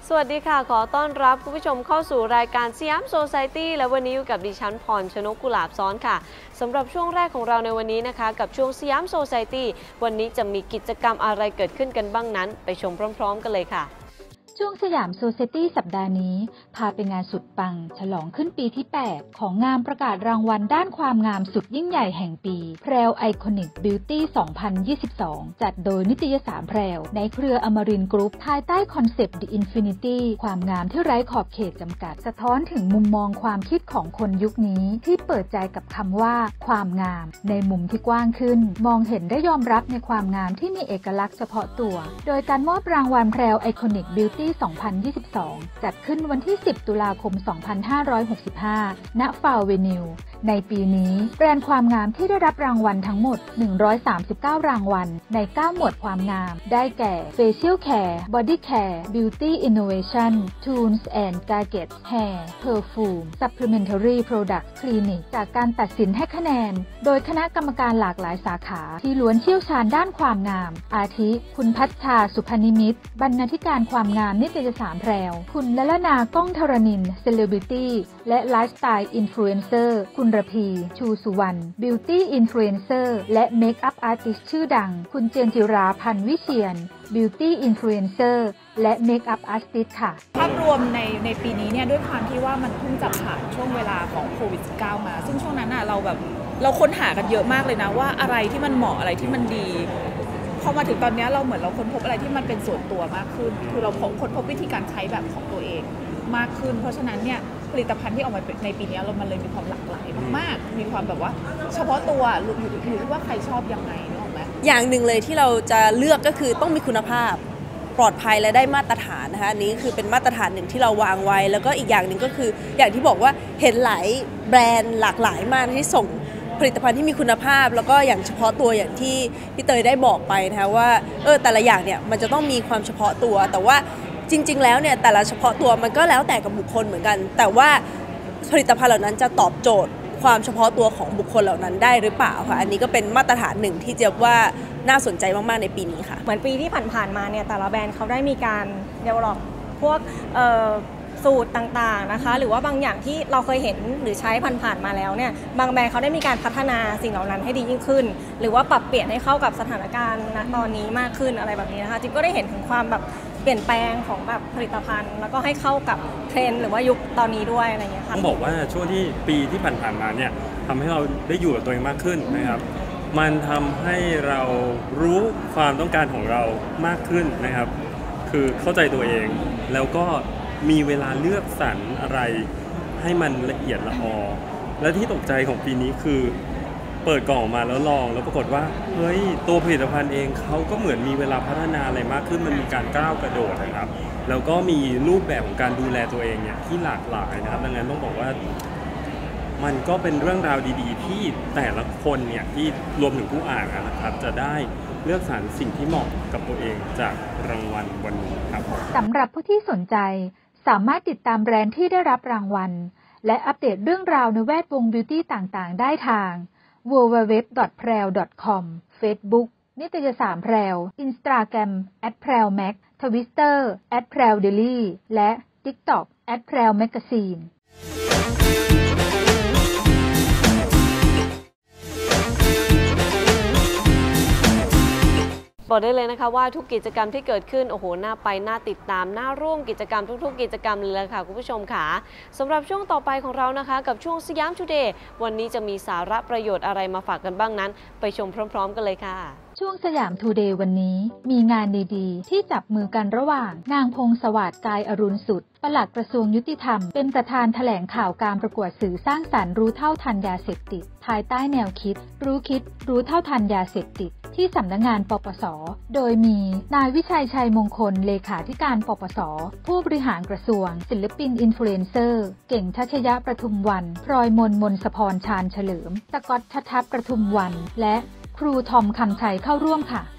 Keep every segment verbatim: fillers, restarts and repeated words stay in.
สวัสดีค่ะขอต้อนรับคุณผู้ชมเข้าสู่รายการสยามโซไซตี้และวันนี้อยู่กับดิฉันพรชนกกุหลาบซ้อนค่ะสำหรับช่วงแรกของเราในวันนี้นะคะกับช่วงสยามโซไซตี้วันนี้จะมีกิจกรรมอะไรเกิดขึ้นกันบ้างนั้นไปชมพร้อมๆกันเลยค่ะช่วงสยามโซไซตี้สัปดาห์นี้พาไปงานสุดปังฉลองขึ้นปีที่แปดของงานประกาศรางวัลด้านความงามสุดยิ่งใหญ่แห่งปี แพรว Iconic Beauty สองพันยี่สิบสอง จัดโดยนิตยสารแพรวในเครืออมรินทร์กรุ๊ปภายใต้คอนเซปต์ The Infinity ความงามที่ไร้ขอบเขตจำกัดสะท้อนถึงมุมมองความคิดของคนยุคนี้ที่เปิดใจกับคำว่าความงามในมุมที่กว้างขึ้นมองเห็นได้ยอมรับในความงามที่มีเอกลักษณ์เฉพาะตัวโดยการมอบรางวัลแพรว Iconic Beauty สองพันยี่สิบสอง จัดขึ้นวันที่สิบตุลาคมสองพันห้าร้อยหกสิบห้าณฟาวเวนิวในปีนี้แบรนด์ความงามที่ได้รับรางวัลทั้งหมดหนึ่งร้อยสามสิบเก้ารางวัลในเก้าหมวดความงามได้แก่ Facial Care Body Care Beauty Innovation Tools and Gadgets Hair Perfume Supplementary Product Clinic จากการตัดสินให้คะแนนโดยคณะกรรมการหลากหลายสาขาที่ล้วนเชี่ยวชาญด้านความงามอาทิคุณพัชชาสุพนิมิตรบรรณาธิการความงามนิตยสารแพรวคุณละละนาก้องธรณินเซเลบริตี้และไลฟ์สไตล์อินฟลูเอนเซอร์คุณระพีชูสุวรรณบิวตี้อินฟลูเอนเซอร์และเมคอัพอาร์ติสต์ชื่อดังคุณเจนจิราพันธ์วิเชียรบิวตี้อินฟลูเอนเซอร์และเมคอัพอาร์ติสต์ค่ะภาพรวมในในปีนี้เนี่ยด้วยความที่ว่ามันเพิ่งจะผ่านช่วงเวลาของโควิด สิบเก้า มาซึ่งช่วงนั้นน่ะเราแบบเราค้นหากันเยอะมากเลยนะว่าอะไรที่มันเหมาะอะไรที่มันดีพอมาถึงตอนนี้เราเหมือนเราค้นพบอะไรที่มันเป็นส่วนตัวมากขึ้นคือเราค้นพบวิธีการใช้แบบของตัวเองมากขึ้นเพราะฉะนั้นเนี่ยผลิตภัณฑ์ที่ออกมาในปีนี้เรามันเลยมีความหลากหลายมากๆมีความแบบว่าเฉพาะตัวอยู่อยู่ที่ว่าใครชอบยังไงนึกออกไหมอย่างหนึ่งเลยที่เราจะเลือกก็คือต้องมีคุณภาพปลอดภัยและได้มาตรฐานนะคะอันนี้คือเป็นมาตรฐานหนึ่งที่เราวางไว้แล้วก็อีกอย่างหนึ่งก็คืออย่างที่บอกว่าเห็นหลายแบรนด์หลากหลายมากที่ส่งผลิตภัณฑ์ที่มีคุณภาพแล้วก็อย่างเฉพาะตัวอย่างที่พี่เตยได้บอกไปนะคะว่าเออแต่ละอย่างเนี่ยมันจะต้องมีความเฉพาะตัวแต่ว่าจริงๆแล้วเนี่ยแต่ละเฉพาะตัวมันก็แล้วแต่กับบุคคลเหมือนกันแต่ว่าผลิตภัณฑ์เหล่านั้นจะตอบโจทย์ความเฉพาะตัวของบุคคลเหล่านั้นได้หรือเปล่าค่ะอันนี้ก็เป็นมาตรฐานหนึ่งที่เจี๊ยบว่าน่าสนใจมากๆในปีนี้ค่ะเหมือนปีที่ผ่านๆมาเนี่ยแต่ละแบรนด์เขาได้มีการเดเวลลอปพวกสูตรต่างๆนะคะหรือว่าบางอย่างที่เราเคยเห็นหรือใช้ผ่านๆมาแล้วเนี่ยบางแบรนด์เขาได้มีการพัฒนาสิ่งเหล่านั้นให้ดียิ่งขึ้นหรือว่าปรับเปลี่ยนให้เข้ากับสถานการณ์ณตอนนี้มากขึ้นอะไรแบบนี้นะคะจิ๊บก็ได้เห็นถึงความแบบเปลี่ยนแปลงของแบบผลิตภัณฑ์แล้วก็ให้เข้ากับเทรนด์หรือว่ายุคตอนนี้ด้วยอะไรอย่างเงี้ยค่ะต้องบอกว่าช่วงที่ปีที่ผ่านๆมาเนี่ยทำให้เราได้อยู่กับตัวเองมากขึ้นนะครับมันทำให้เรารู้ความต้องการของเรามากขึ้นนะครับคือเข้าใจตัวเองแล้วก็มีเวลาเลือกสรรอะไรให้มันละเอียดละออและที่ตกใจของปีนี้คือเปิดกล่องออกมาแล้วลองแล้วปรากฏว่าเฮ้ยตัวผลิตภัณฑ์เองเขาก็เหมือนมีเวลาพัฒนาอะไรมากขึ้นมันมีการก้าวกระโดดนะครับแล้วก็มีรูปแบบของการดูแลตัวเองเนี่ยที่หลากหลายนะครับดังนั้นต้องบอกว่ามันก็เป็นเรื่องราวดีๆที่แต่ละคนเนี่ยที่รวมถึงผู้อ่านนะครับจะได้เลือกสรรสิ่งที่เหมาะกับตัวเองจากรางวัลวันนี้ครับสำหรับผู้ที่สนใจสามารถติดตามแบรนด์ที่ได้รับรางวัลและอัปเดตเรื่องราวในแวดวงบิวตี้ต่างๆได้ทาง ดับเบิลยู ดับเบิลยู ดับเบิลยู ดอท แพรว ดอท คอม Facebook นิตยสารแพรว Instagram แอท แพรวแม็ก Twitter แอท แพรวเดลี่และ TikTok แอท แพรวแมกาซีนบอกได้เลยนะคะว่าทุกกิจกรรมที่เกิดขึ้นโอ้โหน่าไปน่าติดตามน่าร่วมกิจกรรมทุกๆกิจกรรมเลยค่ะคุณผู้ชมค่ะสำหรับช่วงต่อไปของเรานะคะกับช่วงสยามทูเดย์วันนี้จะมีสาระประโยชน์อะไรมาฝากกันบ้างนั้นไปชมพร้อมๆกันเลยค่ะช่วงสยามทูเดย์วันนี้มีงานดีๆที่จับมือกันระหว่างนางพงสวัสดิ์กายอรุณสุดปลัดกระทรวงยุติธรรมเป็นประธานแถลงข่าวการประกวดสื่อสร้างสรรค์รู้เท่าทันยาเสพติดภายใต้แนวคิดรู้คิดรู้เท่าทันยาเสพติดที่สำนักงานปปส.โดยมีนายวิชัยชัยมงคลเลขาธิการปปส.ผู้บริหารกระทรวงศิลปินอินฟลูเอนเซอร์เก่งทัชยะประทุมวันพลอยมนมนสพรชาญเฉลิมตะก๊อตชัทัพประทุมวันและครูทอมคำชัยเข้าร่วมค่ะ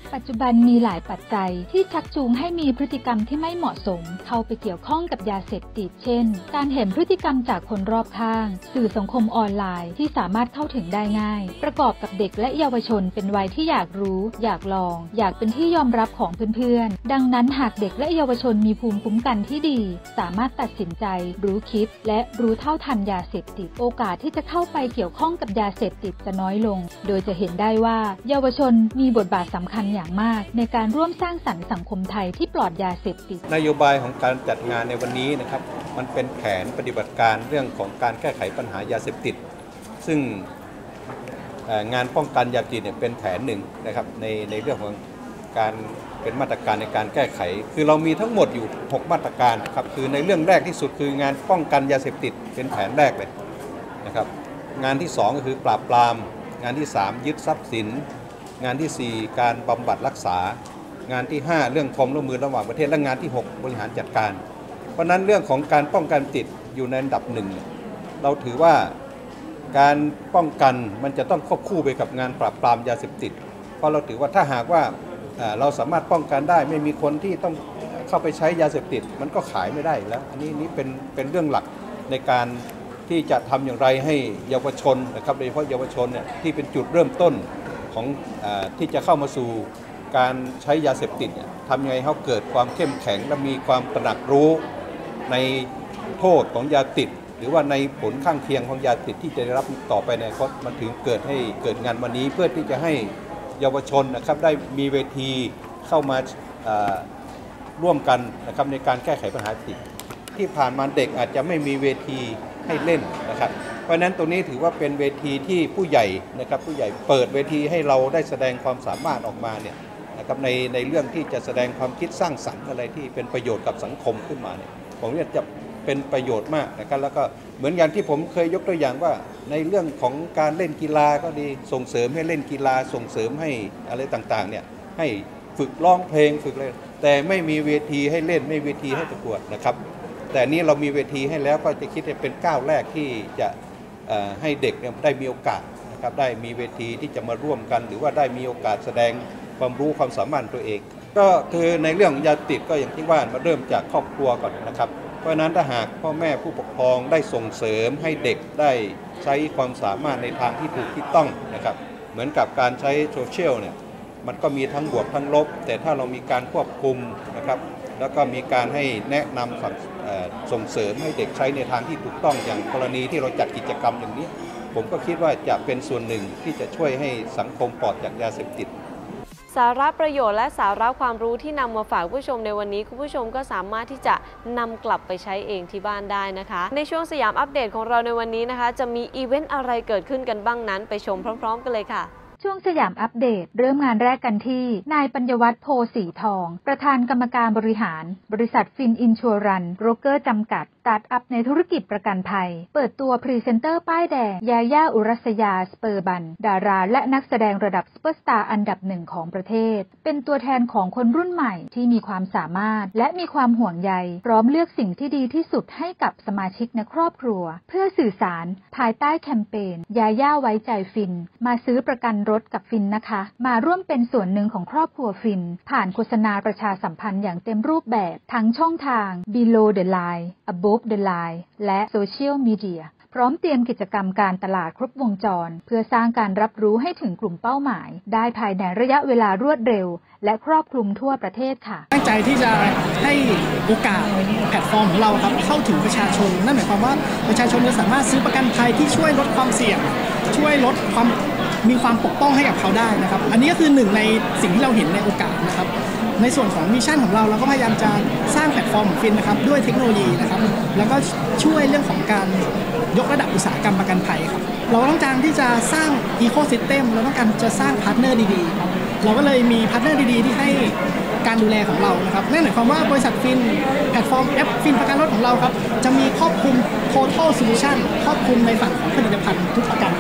ปัจจุบันมีหลายปัจจัยที่ชักจูงให้มีพฤติกรรมที่ไม่เหมาะสมเข้าไปเกี่ยวข้องกับยาเสพติดเช่นการเห็นพฤติกรรมจากคนรอบข้างสื่อสังคมออนไลน์ที่สามารถเข้าถึงได้ง่ายประกอบกับเด็กและเยาวชนเป็นวัยที่อยากรู้อยากลองอยากเป็นที่ยอมรับของเพื่อนๆดังนั้นหากเด็กและเยาวชนมีภูมิคุ้มกันที่ดีสามารถตัดสินใจรู้คิดและรู้เท่าทันยาเสพติดโอกาสที่จะเข้าไปเกี่ยวข้องกับยาเสพติดจะน้อยลงโดยจะเห็นได้ว่าเยาวชนมีบทบาทสำคัญอย่างมากในการร่วมสร้างสรรค์สังคมไทยที่ปลอดยาเสพติดนโยบายของการจัดงานในวันนี้นะครับมันเป็นแผนปฏิบัติการเรื่องของการแก้ไขปัญหายาเสพติดซึ่งงานป้องกันยาเสพติดเนี่ยเป็นแผนหนึ่งนะครับในในเรื่องของการเป็นมาตรการในการแก้ไขคือเรามีทั้งหมดอยู่หกมาตรการครับคือในเรื่องแรกที่สุดคืองานป้องกันยาเสพติดเป็นแผนแรกเลยนะครับงานที่สองก็คือปราบปรามงานที่สามยึดทรัพย์สินงานที่สี่การบำบัดรักษางานที่ห้าเรื่องความร่วมมือระหว่างประเทศและงานที่หกบริหารจัดการเพราะนั้นเรื่องของการป้องกันติดอยู่ในอันดับหนึ่งเราถือว่าการป้องกันมันจะต้องควบคู่ไปกับงานปราบปรามยาเสพติดเพราะเราถือว่าถ้าหากว่าเราสามารถป้องกันได้ไม่มีคนที่ต้องเข้าไปใช้ยาเสพติดมันก็ขายไม่ได้แล้วอันนี้นี่เป็นเป็นเรื่องหลักในการที่จะทำอย่างไรให้เยาวชนนะครับโดยเฉพาะเยาวชนเนี่ยที่เป็นจุดเริ่มต้นของอ่าที่จะเข้ามาสู่การใช้ยาเสพติดเนี่ยทำยังไงให้เขาเกิดความเข้มแข็งและมีความตระหนักรู้ในโทษของยาติดหรือว่าในผลข้างเคียงของยาติดที่จะได้รับต่อไปในอนาคตมันถึงเกิดให้เกิดงานวันนี้เพื่อที่จะให้เยาวชนนะครับได้มีเวทีเข้ามาร่วมกันนะครับในการแก้ไขปัญหาติดที่ผ่านมาเด็กอาจจะไม่มีเวทีให้เล่นนะครับเพราะฉะนั้นตรงนี้ถือว่าเป็นเวทีที่ผู้ใหญ่นะครับผู้ใหญ่เปิดเวทีให้เราได้แสดงความสามารถออกมาเนี่ยนะครับในในเรื่องที่จะแสดงความคิดสร้างสรรค์อะไรที่เป็นประโยชน์กับสังคมขึ้นมาเนี่ยผมเนี่ยจะเป็นประโยชน์มากนะครับแล้วก็เหมือนอย่างที่ผมเคยยกตัวอย่างว่าในเรื่องของการเล่นกีฬาก็ดีส่งเสริมให้เล่นกีฬาส่งเสริมให้อะไรต่างๆเนี่ยให้ฝึกร้องเพลงฝึกอะไรแต่ไม่มีเวทีให้เล่นไม่มีเวทีให้ประกวดนะครับแต่นี้เรามีเวทีให้แล้วก็จะคิดว่าเป็นก้าวแรกที่จะให้เด็กได้มีโอกาสนะครับได้มีเวทีที่จะมาร่วมกันหรือว่าได้มีโอกาสแสดงความรู้ความสามารถตัวเองก็คือในเรื่องยาติดก็อย่างที่ว่ามาเริ่มจากครอบครัวก่อนนะครับเพราะฉะนั้นถ้าหากพ่อแม่ผู้ปกครองได้ส่งเสริมให้เด็กได้ใช้ความสามารถในทางที่ถูกที่ต้องนะครับเหมือนกับการใช้โซเชียลเนี่ยมันก็มีทั้งบวกทั้งลบแต่ถ้าเรามีการควบคุมนะครับแล้วก็มีการให้แนะนำส่งเสริมให้เด็กใช้ในทางที่ถูกต้องอย่างกรณีที่เราจัดกิจกรรมอย่างนี้ผมก็คิดว่าจะเป็นส่วนหนึ่งที่จะช่วยให้สังคมปลอดจากยาเสพติดสาระประโยชน์และสาระความรู้ที่นำมาฝากผู้ชมในวันนี้คุณผู้ชมก็สามารถที่จะนำกลับไปใช้เองที่บ้านได้นะคะในช่วงสยามอัปเดตของเราในวันนี้นะคะจะมีอีเวนต์อะไรเกิดขึ้นกันบ้างนั้นไปชมพร้อมๆกันเลยค่ะช่วงสยามอัปเดตเริ่มงานแรกกันที่นายปัญญวัฒน์โพสีทองประธานกรรมการบริหารบริษัทฟินอินชัวรันโบรกเกอร์จำกัดสตาร์ทอัพในธุรกิจประกันภัยเปิดตัวพรีเซนเตอร์ป้ายแดงยาย่าอุรัสยาสเปอร์บันดาราและนักแสดงระดับซุปเปอร์สตาร์อันดับหนึ่งของประเทศเป็นตัวแทนของคนรุ่นใหม่ที่มีความสามารถและมีความห่วงใยพร้อมเลือกสิ่งที่ดีที่สุดให้กับสมาชิกในครอบครัวเพื่อสื่อสารภายใต้แคมเปญยาย่าไว้ใจฟินมาซื้อประกันรถกับฟินนะคะมาร่วมเป็นส่วนหนึ่งของครอบครัวฟินผ่านโฆษณาประชาสัมพันธ์อย่างเต็มรูปแบบทั้งช่องทาง Below the Line Above the Line และโซเชียลมีเดียพร้อมเตรียมกิจกรรมการตลาดครบวงจรเพื่อสร้างการรับรู้ให้ถึงกลุ่มเป้าหมายได้ภายในระยะเวลารวดเร็วและครอบคลุมทั่วประเทศค่ะตั้งใจที่จะให้โอกาสแพลตฟอร์มของเราครับเข้าถึงประชาชนนั่นหมายความว่าประชาชนจะสามารถซื้อประกันภัยที่ช่วยลดความเสี่ยงช่วยลดความมีความปกป้องให้กับเขาได้นะครับอันนี้ก็คือหนึ่งในสิ่งที่เราเห็นในโอกาสนะครับในส่วนของมิชชั่นของเราเราก็พยายามจะสร้างแพลตฟอร์มของฟินนะครับด้วยเทคโนโลยีนะครับแล้วก็ช่วยเรื่องของการยกระดับอุตสาหกรรมประกันภัยครับเราต้องการที่จะสร้างอีโคซิสเต็มเราต้องการจะสร้างพาร์ทเนอร์ดีๆครับเราก็เลยมีพาร์ทเนอร์ดีๆที่ให้การดูแลของเรานะครับนั่นหมายความว่าบริษัทฟินแพลตฟอร์มแอปฟินประกันรถของเราครับจะมีครอบคลุม total solution ครอบคลุมในฝั่งของผลิตภัณฑ์ทุกประกันครับ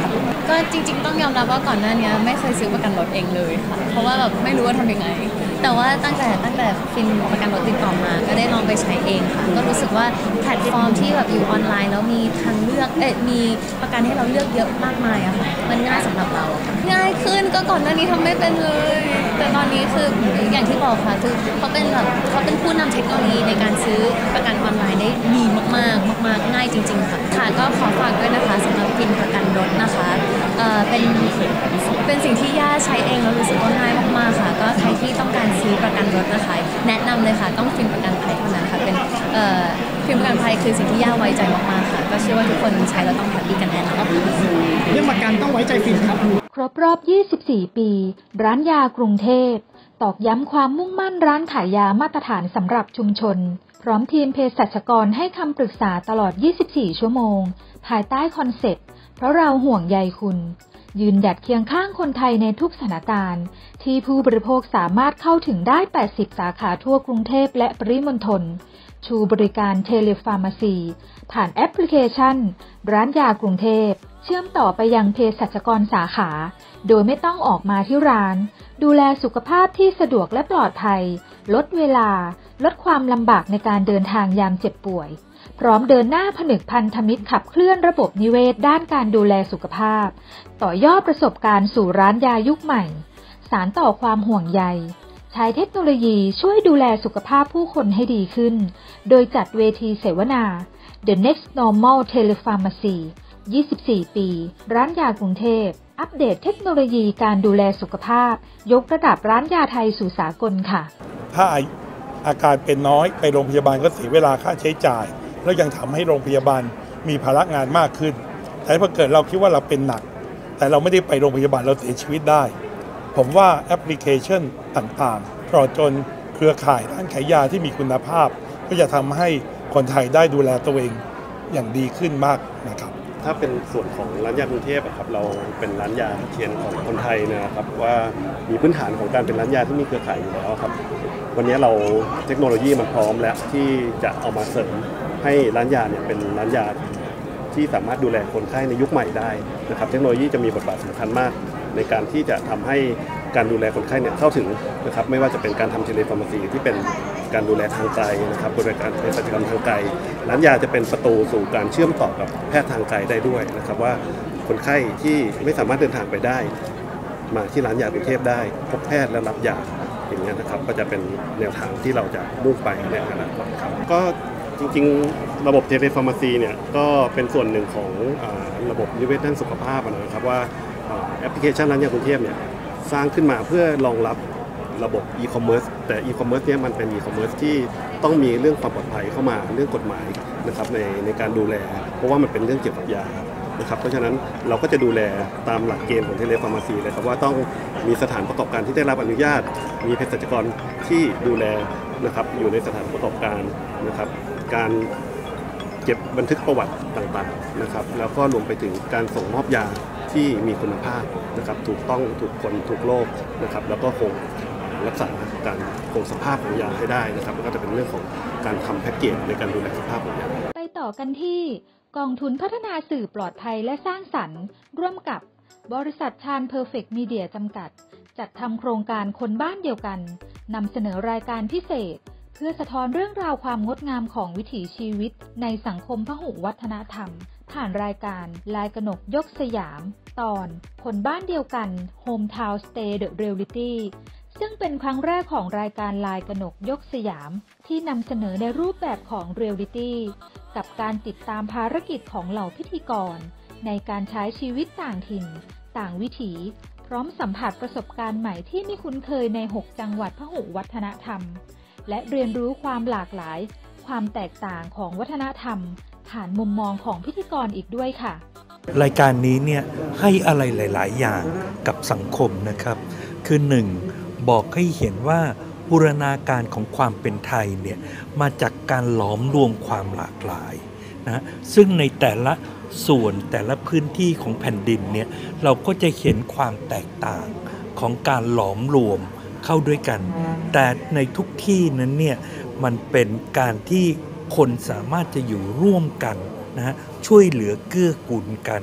ก็จริงๆต้องยอมรับว่าก่อนหน้านี้ไม่เคยซื้อประกันรถเองเลยค่ะเพราะว่าแบบไม่รู้ว่าทำยังไงแต่ว่าตั้งแต่ตั้งแต่ฟินประกันรถติดต่อมาก็ได้ลองไปใช้เองค่ะก็รู้สึกว่าแพลตฟอร์มที่แบบอยู่ออนไลน์แล้วมีทางเลือกเอ๊ะมีประกันให้เราเลือกเยอะมากมายอะค่ะมันง่ายสำหรับเราง่ายขึ้นก็ก่อนหน้านี้ทำไม่เป็นเลยแต่ตอนนี้คืออย่างที่บอกค่ะคือเขาเป็นแบบเขาเป็นผู้นำเทคโนโลยีในการซื้อประกันออนไลน์ได้ดีมากๆมากๆง่ายจริงๆค่ะค่ะก็ขอฝากด้วยนะคะสำหรับฟินประกันรถนะคะเอ่อเป็นเป็นสิ่งที่ย่าใช้เองแล้วรู้สึกว่าง่ายมากๆค่ะก็ใครที่ต้องการซื้อประกันรถนะคะแนะนำเลยค่ะต้องฟินประกันภัยเท่านั้นค่ะเป็นเอ่อฟินประกันภัยคือสิ่งที่ย่าไว้ใจมากๆค่ะก็เชื่อว่าทุกคนใช้แล้วต้องแฮปปี้กันแน่นอนเรื่องประกันต้องไว้ใจฟินครับครบรอบยี่สิบสี่ปีร้านยากรุงเทพตอกย้ำความมุ่งมั่นร้านขายยามาตรฐานสำหรับชุมชนพร้อมทีมเภสัชกรให้คำปรึกษาตลอดยี่สิบสี่ชั่วโมงภายใต้คอนเซ็ปต์เพราะเราห่วงใยคุณยืนหยัดเคียงข้างคนไทยในทุกสถานการณ์ที่ผู้บริโภคสามารถเข้าถึงได้แปดสิบสาขาทั่วกรุงเทพและปริมณฑลชูบริการเทเลฟาร์มาซีผ่านแอปพลิเคชันร้านยากรุงเทพเชื่อมต่อไปยังเภสัชกรสาขาโดยไม่ต้องออกมาที่ร้านดูแลสุขภาพที่สะดวกและปลอดภัยลดเวลาลดความลำบากในการเดินทางยามเจ็บป่วยพร้อมเดินหน้าผนึกพันธมิตรขับเคลื่อนระบบนิเวศด้านการดูแลสุขภาพต่อยอดประสบการณ์สู่ร้านยายุคใหม่สานต่อความห่วงใยใช้เทคโนโลยีช่วยดูแลสุขภาพผู้คนให้ดีขึ้นโดยจัดเวทีเสวนา The Next Normal Telepharmacy ยี่สิบสี่ ปีร้านยากรุงเทพอัปเดตเทคโนโลยีการดูแลสุขภาพยกระดับร้านยาไทยสู่สากลค่ะถ้าอาการเป็นน้อยไปโรงพยาบาลก็เสียเวลาค่าใช้จ่ายแล้วยังทำให้โรงพยาบาลมีภาระงานมากขึ้นแต่พอเกิดเราคิดว่าเราเป็นหนักแต่เราไม่ได้ไปโรงพยาบาลเราเสียชีวิตได้ผมว่าแอปพลิเคชันต่างๆตลอดจนเครือข่ายร้านขายยาที่มีคุณภาพก็จะทำให้คนไทยได้ดูแลตัวเองอย่างดีขึ้นมากนะครับถ้าเป็นส่วนของร้านยากรุงเทพครับเราเป็นร้านยาเทียนของคนไทยนะครับว่ามีพื้นฐานของการเป็นร้านยาที่มีเครือข่ายอยู่แล้วครับวันนี้เราเทคโนโลยีมันพร้อมแล้วที่จะเอามาเสริมให้ร้านยาเนี่ยเป็นร้านยาที่สามารถดูแลคนไข้ในยุคใหม่ได้นะครับเทคโนโลยีจะมีบทบาทสำคัญมากในการที่จะทำให้การดูแลคนไข้เนี่ยเข้าถึงนะครับไม่ว่าจะเป็นการทำเทเลฟาร์มาซีที่เป็นการดูแลทางไกลนะครับบริการเภสัชกรรมทางไกลร้านยาจะเป็นประตูสู่การเชื่อมต่อกับแพทย์ทางไกลได้ด้วยนะครับว่าคนไข้ที่ไม่สามารถเดินทางไปได้มาที่ร้านยากรุงเทพได้พบแพทย์และรับยาอย่างนี้นะครับก็จะเป็นแนวทางที่เราจะมุ่งไปในอนาคตครับก็จริงๆระบบเทเลฟาร์มาซีเนี่ยก็เป็นส่วนหนึ่งของระบบนิเวศด้านสุขภาพนะครับว่าแอปพลิเคชันร้านยากรุงเทพเนี่ยสร้างขึ้นมาเพื่อรองรับระบบอีคอมเมิร์ซแต่อีคอมเมิร์ซเนี่ยมันเป็นอีคอมเมิร์ซที่ต้องมีเรื่องความปลอดภัยเข้ามาเรื่องกฎหมายนะครับในในการดูแลเพราะว่ามันเป็นเรื่องเกี่ยวกับยานะครับเพราะฉะนั้นเราก็จะดูแลตามหลักเกณฑ์ของเทเลฟาร์มาซีเลยครับว่าต้องมีสถานประกอบการที่ได้รับอนุญาตมีเภสัชกรที่ดูแลนะครับอยู่ในสถานประกอบการนะครับการเก็บบันทึกประวัติต่างๆนะครับแล้วก็รวมไปถึงการส่งมอบยาที่มีคุณภาพนะครับถูกต้องถูกคนถูกโรคนะครับแล้วก็คงรักษาการคงสภาพของยาให้ได้นะครับแล้วก็จะเป็นเรื่องของการทำแพ็กเกจในการดูแลสภาพของยาไปต่อกันที่กองทุนพัฒนาสื่อปลอดภัยและสร้างสรรค์ร่วมกับบริษัทชาญเพอร์เฟกต์มีเดียจำกัดจัดทำโครงการคนบ้านเดียวกันนำเสนอรายการพิเศษเพื่อสะท้อนเรื่องราวความงดงามของวิถีชีวิตในสังคมพหุวัฒนธรรมผ่านรายการลายกนกยกสยามตอนคนบ้านเดียวกัน Hometown Stay The Reality ซึ่งเป็นครั้งแรกของรายการลายกนกยกสยามที่นำเสนอในรูปแบบของ Reality กับการติดตามภารกิจของเหล่าพิธีกรในการใช้ชีวิตต่างถิ่นต่างวิถีพร้อมสัมผัสประสบการณ์ใหม่ที่ไม่คุ้นเคยในหกจังหวัดพหุวัฒนธรรมและเรียนรู้ความหลากหลายความแตกต่างของวัฒนธรรมผ่านมุมมองของพิธีกรอีกด้วยค่ะรายการนี้เนี่ยให้อะไรหลายๆอย่างกับสังคมนะครับคือหนึ่งบอกให้เห็นว่าบูรณาการของความเป็นไทยเนี่ยมาจากการหลอมรวมความหลากหลายนะซึ่งในแต่ละส่วนแต่ละพื้นที่ของแผ่นดินเนี่ยเราก็จะเห็นความแตกต่างของการหลอมรวมเข้าด้วยกันแต่ในทุกที่นั้นเนี่ยมันเป็นการที่คนสามารถจะอยู่ร่วมกันนะฮะช่วยเหลือเกื้อกูลกัน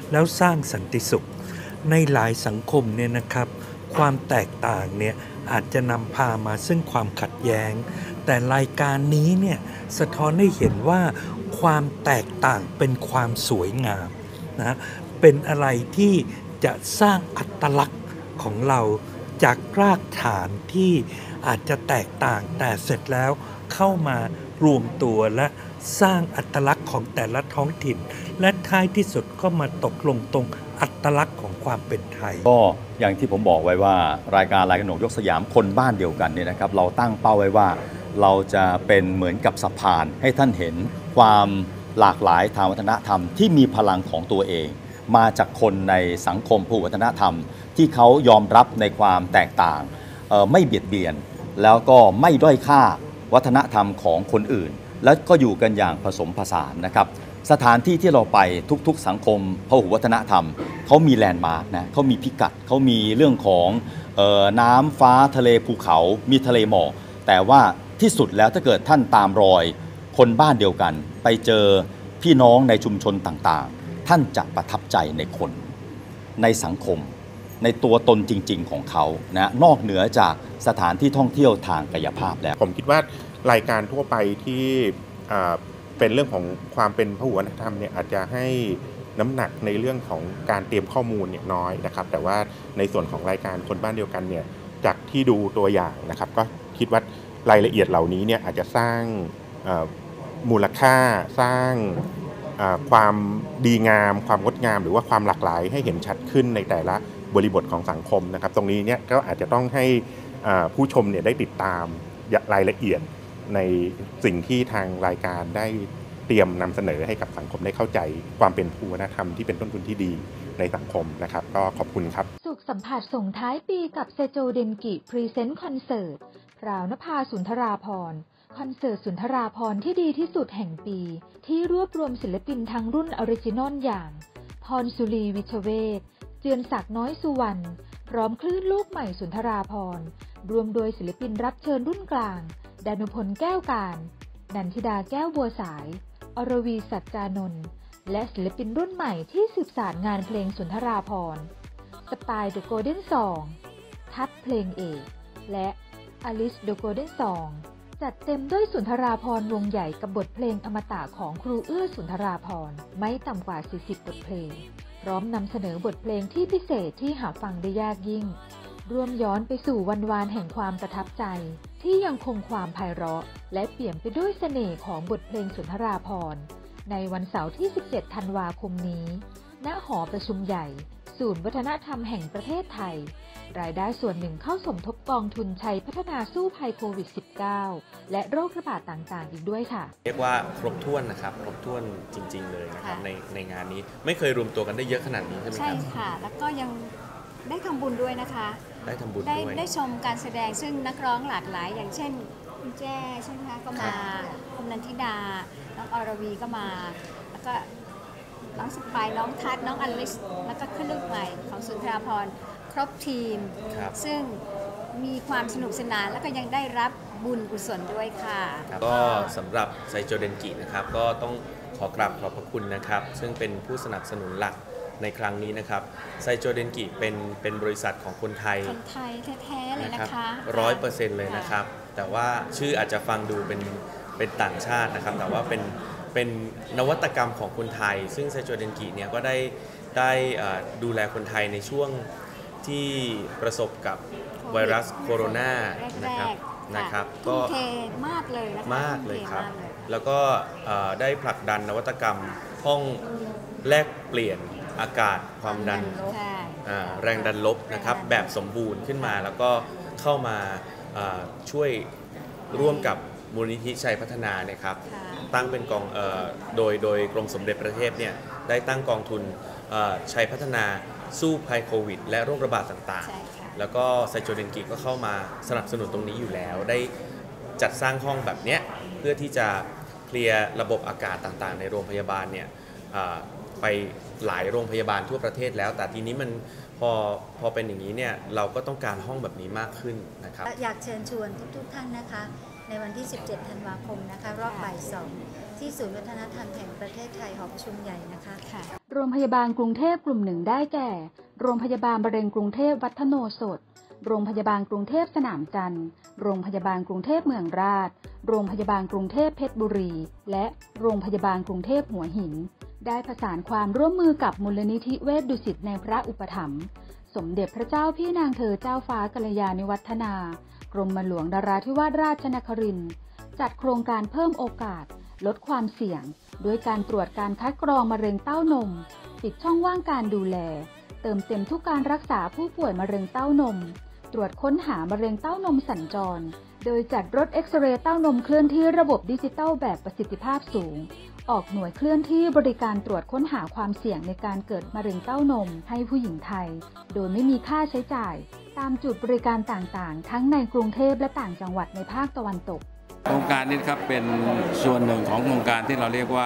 แล้วสร้างสันติสุขในหลายสังคมเนี่ยนะครับความแตกต่างเนี่ยอาจจะนำพามาซึ่งความขัดแย้งแต่รายการนี้เนี่ยสะท้อนให้เห็นว่าความแตกต่างเป็นความสวยงามนะเป็นอะไรที่จะสร้างอัตลักษณ์ของเราจากรากฐานที่อาจจะแตกต่างแต่เสร็จแล้วเข้ามารวมตัวและสร้างอัตลักษณ์ของแต่ละท้องถิ่นและท้ายที่สุดก็มาตกลงตรงอัตลักษณ์ของความเป็นไทยก็อย่างที่ผมบอกไว้ว่ารายการรายการหนกยกสยามคนบ้านเดียวกันเนี่ยนะครับเราตั้งเป้าไว้ว่าเราจะเป็นเหมือนกับสะพานให้ท่านเห็นความหลากหลายทางวัฒนธรรมที่มีพลังของตัวเองมาจากคนในสังคมผู้วัฒนธรรมที่เขายอมรับในความแตกต่างไม่เบียดเบียนแล้วก็ไม่ด้อยค่าวัฒนธรรมของคนอื่นแล้วก็อยู่กันอย่างผสมผสานนะครับสถานที่ที่เราไปทุกๆสังคมพหุวัฒนธรรมเขามีแลนด์มาร์กนะเขามีพิกัดเขามีเรื่องของเอ่อน้ำฟ้าทะเลภูเขามีทะเลหมอกแต่ว่าที่สุดแล้วถ้าเกิดท่านตามรอยคนบ้านเดียวกันไปเจอพี่น้องในชุมชนต่างๆท่านจะประทับใจในคนในสังคมในตัวตนจริงๆของเขานะนอกเหนือจากสถานที่ท่องเที่ยวทางกายภาพแล้วผมคิดว่ารายการทั่วไปที่เป็นเรื่องของความเป็นพหุวัฒนธรรมเนี่ยอาจจะให้น้ำหนักในเรื่องของการเตรียมข้อมูลเนี่ยน้อยนะครับแต่ว่าในส่วนของรายการคนบ้านเดียวกันเนี่ยจากที่ดูตัวอย่างนะครับก็คิดว่ารายละเอียดเหล่านี้เนี่ยอาจจะสร้างมูลค่าสร้างความดีงามความงดงามหรือว่าความหลากหลายให้เห็นชัดขึ้นในแต่ละบริบทของสังคมนะครับตรงนี้เนี่ยก็อาจจะต้องให้ผู้ชมเนี่ยได้ติดตามรายละเอียดในสิ่งที่ทางรายการได้เตรียมนำเสนอให้กับสังคมได้เข้าใจความเป็นภูมิวัฒนธรรมที่เป็นต้นทุนที่ดีในสังคมนะครับก็ขอบคุณครับสุขสัมผัสส่งท้ายปีกับเซโจเดนกิพรีเซนต์คอนเสิร์ตพราวนภาสุนทราภรณ์คอนเสิร์ตสุนทราภรณ์ที่ดีที่สุดแห่งปีที่รวบรวมศิลปินทั้งรุ่นออริจินอลอย่างพรสุรีวิชเวชเจือนศักดิ์น้อยสุวรรณพร้อมคลื่นลูกใหม่สุนทราภรณ์รวมโดยศิลปินรับเชิญรุ่นกลางดานุพลแก้วการนันทิดาแก้วบัวสายอรวีสัจจานนท์และศิลปินรุ่นใหม่ที่สืบสานงานเพลงสุนทราภรณ์สปายเดอะโกลเด้นซองทัดเพลงเอกและอลิสเดอะโกลเด้นซองจัดเต็มด้วยสุนทราภรณ์วงใหญ่กับบทเพลงอมตะของครูเอื้อสุนทราภรณ์ไม่ต่ำกว่าสี่สิบบทเพลงพร้อมนำเสนอบทเพลงที่พิเศษที่หาฟังได้ยากยิ่งร่วมย้อนไปสู่วันวานแห่งความประทับใจที่ยังคงความไพเราะและเปี่ยมไปด้วยเสน่ห์ของบทเพลงสุนทราภรณ์ในวันเสาร์ที่สิบเจ็ดธันวาคมนี้ณหอประชุมใหญ่ศูนย์วัฒนธรรมแห่งประเทศไทยรายได้ส่วนหนึ่งเข้าสมทบกองทุนชัยพัฒนาสู้ภัยโควิด สิบเก้า และโรคระบาดต่างๆอีกด้วยค่ะเรียกว่าครบถ้วนนะครับครบถ้วนจริงๆเลยนะครับในในงานนี้ไม่เคยรวมตัวกันได้เยอะขนาดนี้ใช่ไหมครับใช่ค่ะแล้วก็ยังได้ทำบุญด้วยนะคะได้ทำบุญได้ด้วยได้ชมการแสดงซึ่งนักร้องหลากหลายอย่างเช่นคุณแจ้ใช่ไหมคะก็มาคุณนันทิดาน้องอรวีก็มาแล้วก็น้องสปายน้องทัศน้องอลิสแล้วก็ขึ้นลูกใหม่ของสุนทราภรณ์ครบทีมซึ่งมีความสนุกสนานแล้วก็ยังได้รับบุญกุศลด้วยค่ะก็สำหรับไซโจเดนกินะครับก็ต้องขอกราบขอบพระคุณนะครับซึ่งเป็นผู้สนับสนุนหลักในครั้งนี้นะครับไซโจเดนกิเป็นเป็นบริษัทของคนไทยคนไทยแท้ๆเลยนะคะร้อยเปอร์เซ็นต์เลยนะครับแต่ว่าชื่ออาจจะฟังดูเป็นเป็นต่างชาตินะครับแต่ว่าเป็นเป็นนวัตกรรมของคนไทยซึ่งไซโจเดนกิเนี่ยก็ได้ได้ดูแลคนไทยในช่วงที่ประสบกับไวรัสโคโรนานะครับนะครับก็ทุ่มเทมากเลยนะคะมากเลยครับแล้วก็ได้ผลักดันนวัตกรรมห้องแลกเปลี่ยนอากาศความดันแรงดันลบนะครับแบบสมบูรณ์ขึ้นมาแล้วก็เข้ามาช่วยร่วมกับมูลนิธิชัยพัฒนานะครับตั้งเป็นกองโดยโดยกรมสมเด็จพระเทพเนี่ยได้ตั้งกองทุนชัยพัฒนาสู้ภัยโควิดและโรคระบาดต่างๆแล้วก็ไซโจเดนกิก็เข้ามาสนับสนุนตรงนี้อยู่แล้วได้จัดสร้างห้องแบบนี้เพื่อที่จะเคลียร์ระบบอากาศต่างๆในโรงพยาบาลเนี่ยไปหลายโรงพยาบาลทั่วประเทศแล้วแต่ทีนี้มันพอพอเป็นอย่างนี้เนี่ยเราก็ต้องการห้องแบบนี้มากขึ้นนะครับอยากเชิญชวนทุกๆท่านนะคะในวันที่สิบเจ็ดธันวาคมนะคะรอบบ่ายสองที่ศูนย์วัฒนธรรมแห่งประเทศไทยหอประชุมใหญ่นะคะโรงพยาบาลกรุงเทพกลุ่มหนึ่งได้แก่ โรงพยาบาลมะเร็งกรุงเทพวัฒโนสถ โรงพยาบาลกรุงเทพสนามจันทร์ โรงพยาบาลกรุงเทพเมืองราษฎร์ โรงพยาบาลกรุงเทพเพชรบุรี และโรงพยาบาลกรุงเทพหัวหิน ได้ประสานความร่วมมือกับมูลนิธิเวชดุสิตในพระอุปถัมภ์สมเด็จพระเจ้าพี่นางเธอเจ้าฟ้ากัลยาณิวัฒนากรมหลวงนราธิวาสราชนครินทร์จัดโครงการเพิ่มโอกาสลดความเสี่ยงด้วยการตรวจการคัดกรองมะเร็งเต้านมปิดช่องว่างการดูแลเติมเต็มทุกการรักษาผู้ป่วยมะเร็งเต้านมตรวจค้นหามะเร็งเต้านมสัญจรโดยจัดรถเอ็กซเรย์เต้านมเคลื่อนที่ระบบดิจิตอลแบบประสิทธิภาพสูงออกหน่วยเคลื่อนที่บริการตรวจค้นหาความเสี่ยงในการเกิดมะเร็งเต้านมให้ผู้หญิงไทยโดยไม่มีค่าใช้จ่ายตามจุดบริการต่างๆทั้งในกรุงเทพและต่างจังหวัดในภาคตะวันตกโครงการนี้ครับเป็นส่วนหนึ่งของโครงการที่เราเรียกว่า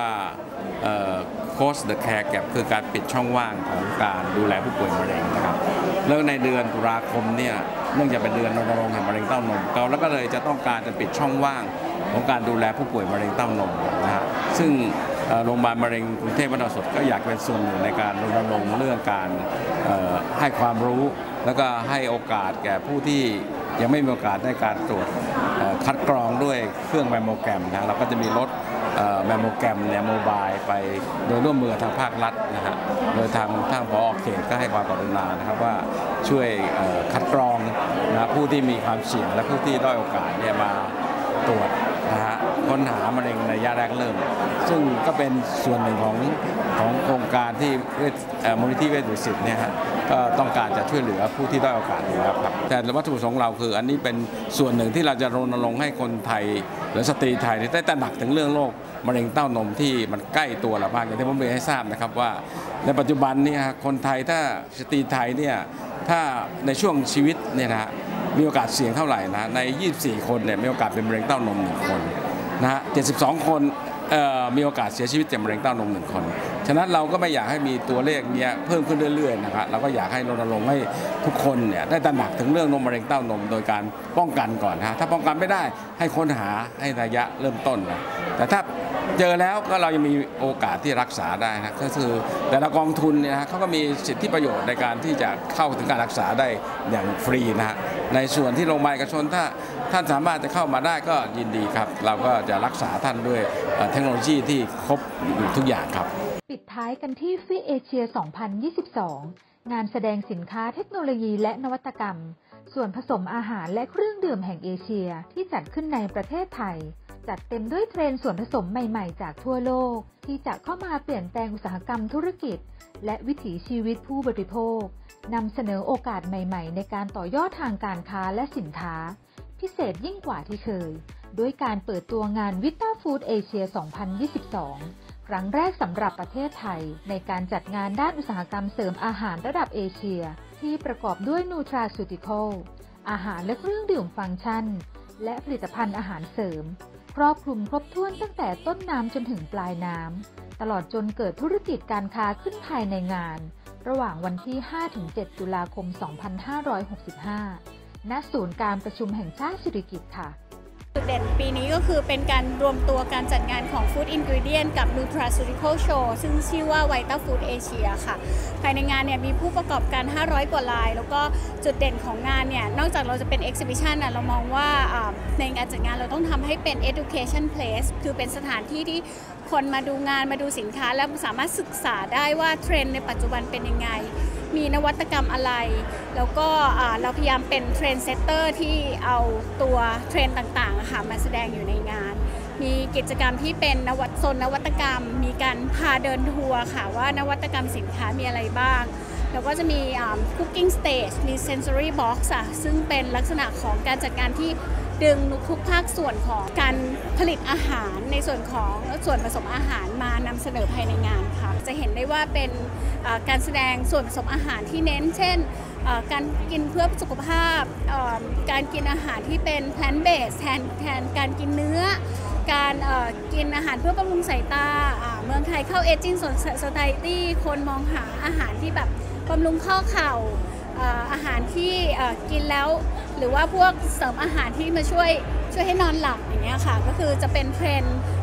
Close the Care Gap คือการปิดช่องว่างของการดูแลผู้ป่วยมะเร็งนะครับแล้วในเดือนตุลาคมเนี่ยเนื่องจากเป็นเดือนรณรงค์แห่งมะเร็งเต้านมเราแล้วก็เลยจะต้องการจะปิดช่องว่างของการดูแลผู้ป่วยมะเร็งเต้านมนะฮะซึ่งโรงพยาบาลมะเร็งกรุงเทพวัฒนศก็อยากเป็นส่วนหนึ่งในการรณรงค์เรื่องการให้ความรู้แล้วก็ให้โอกาสแก่ผู้ที่ยังไม่มีโอกาสในการตรวจคัดกรองด้วยเครื่องแมมโมแกรมนะเราก็จะมีรถแมมโมแกรมเนี่ยโมบายไปโดยร่วมมือทางภาครัฐนะฮะโดยทางทางผอ.เขตก็ให้ความกรุณานะครับว่าช่วยคัดกรองนะผู้ที่มีความเสี่ยงและผู้ที่ด้อยโอกาสเนี่ยมาตรวจนะฮะค้นหามะเร็งในระยะแรกเริ่มซึ่งก็เป็นส่วนหนึ่งของของโครงการที่มูลนิธิเวชดุสิตเนี่ยฮะก็ต้องการจะช่วยเหลือผู้ที่ด้อยโอกาสอยู่แล้วครับแต่วัตถุประสงค์เราคืออันนี้เป็นส่วนหนึ่งที่เราจะรณรงค์ให้คนไทยหรือสตรีไทยได้ตระหนักถึงเรื่องโรคมะเร็งเต้านมที่มันใกล้ตัวเรามากอย่างที่ผมเรียนให้ทราบนะครับว่าในปัจจุบันนี้คนไทยถ้าสตรีไทยเนี่ยถ้าในช่วงชีวิตเนี่ยนะมีโอกาสเสี่ยงเท่าไหร่นะในยี่สิบสี่คนเนี่ยมีโอกาสเป็นมะเร็งเต้านมหนึ่งคนนะฮะเจ็ดสิบสองคนมีโอกาสเสียชีวิตจากมะเร็งเต้านมหนึ่งคนฉะนั้นเราก็ไม่อยากให้มีตัวเลขเนี้ยเพิ่มขึ้นเรื่อยๆนะครับเราก็อยากให้รณรงค์ให้ทุกคนเนี่ยได้ตระหนักถึงเรื่องนมมะเร็งเต้านมโดยการป้องกันก่อนนะถ้าป้องกันไม่ได้ให้ค้นหาให้ระยะเริ่มต้นนะแต่ถ้าเจอแล้วก็เรายังมีโอกาสที่รักษาได้นะก็คือแต่ละกองทุนเนี่ยนะเขาก็มีสิทธิประโยชน์ในการที่จะเข้าถึงการรักษาได้อย่างฟรีนะฮะในส่วนที่โรงพยาบาลเอกชนถ้าท่านสามารถจะเข้ามาได้ก็ยินดีครับเราก็จะรักษาท่านด้วยเทคโนโลยีที่ครบทุกอย่างครับปิดท้ายกันที่ฟิเอเชีย สองพันยี่สิบสอง งานแสดงสินค้าเทคโนโลยีและนวัตกรรมส่วนผสมอาหารและเครื่องดื่มแห่งเอเชียที่จัดขึ้นในประเทศไทยจัดเต็มด้วยเทรนด์ส่วนผสมใหม่ๆจากทั่วโลกที่จะเข้ามาเปลี่ยนแปลงอุตสาหกรรมธุรกิจและวิถีชีวิตผู้บริโภคนำเสนอโอกาสใหม่ๆในการต่อยอดทางการค้าและสินค้าพิเศษยิ่งกว่าที่เคยด้วยการเปิดตัวงาน Vita Food Asia สองพันยี่สิบสอง ครั้งแรกสำหรับประเทศไทยในการจัดงานด้านอุตสาหกรรมเสริมอาหารระดับเอเชียที่ประกอบด้วย Nutraceutical อาหารและเครื่องดื่มฟังก์ชันและผลิตภัณฑ์อาหารเสริมครอบคลุมครบถ้วนตั้งแต่ต้นน้ำจนถึงปลายน้ำตลอดจนเกิดธุรกิจการค้าขึ้นภายในงานระหว่างวันที่ ห้าถึงเจ็ด ตุลาคม สองพันห้าร้อยหกสิบห้า ณ ศูนย์การประชุมแห่งชาติสิริกิติ์ค่ะจุดเด่นปีนี้ก็คือเป็นการรวมตัวการจัดงานของ Food Ingredient กับ Nutraceutical Show ซึ่งชื่อว่า Vita Food Asia ค่ะภายในงานเนี่ยมีผู้ประกอบการห้าร้อยกว่ารายแล้วก็จุดเด่นของงานเนี่ยนอกจากเราจะเป็น Exhibition น่ะเรามองว่าในการจัดงานเราต้องทำให้เป็น Education Place คือเป็นสถานที่ที่คนมาดูงานมาดูสินค้าแล้วสามารถศึกษาได้ว่าเทรนด์ในปัจจุบันเป็นยังไงมีนวัตกรรมอะไรแล้วก็เราพยายามเป็นเทรนด์เซตเตอร์ที่เอาตัวเทรนด์ต่างๆค่ะมาแสดงอยู่ในงานมีกิจกรรมที่เป็นนวัตโซนนวัตกรรมมีการพาเดินทัวร์ค่ะว่านวัตกรรมสินค้ามีอะไรบ้างแล้วก็จะมี Cooking Stage มี Sensory Box อ่ะซึ่งเป็นลักษณะของการจัดการที่ดึงทุกภาคส่วนของการผลิตอาหารในส่วนของส่วนผสมอาหารมานำเสนอภายในงานค่ะจะเห็นได้ว่าเป็นการแสดงส่วนผสมอาหารที่เน้นเช่นการกินเพื่อสุขภาพการกินอาหารที่เป็น plant based แทนแทนการกินเนื้อการกินอาหารเพื่อบำรุงสายตาเมืองไทยเข้า Aging Society คนมองหาอาหารที่แบบบำรุงข้อเข่าอาหารที่กินแล้วหรือว่าพวกเสริมอาหารที่มาช่วยช่วยให้นอนหลับอย่างเงี้ยค่ะก็คือจะเป็นเทรนด์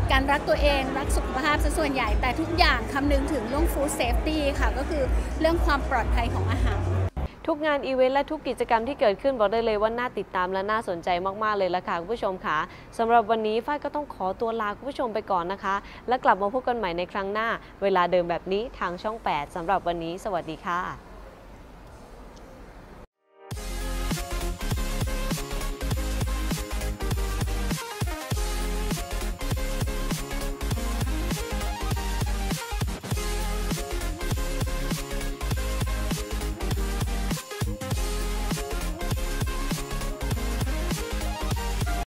การรักตัวเองรักสุขภาพซะส่วนใหญ่แต่ทุกอย่างคำนึงถึงเรื่อง food safety ค่ะก็คือเรื่องความปลอดภัยของอาหารทุกงานอีเวนต์และทุกกิจกรรมที่เกิดขึ้นบอกได้เลยว่าน่าติดตามและน่าสนใจมากๆเลยละค่ะคุณผู้ชมค่ะสำหรับวันนี้ฝ้ายก็ต้องขอตัวลาคุณผู้ชมไปก่อนนะคะและกลับมาพบกันใหม่ในครั้งหน้าเวลาเดิมแบบนี้ทางช่องแปดสำหรับวันนี้สวัสดีค่ะ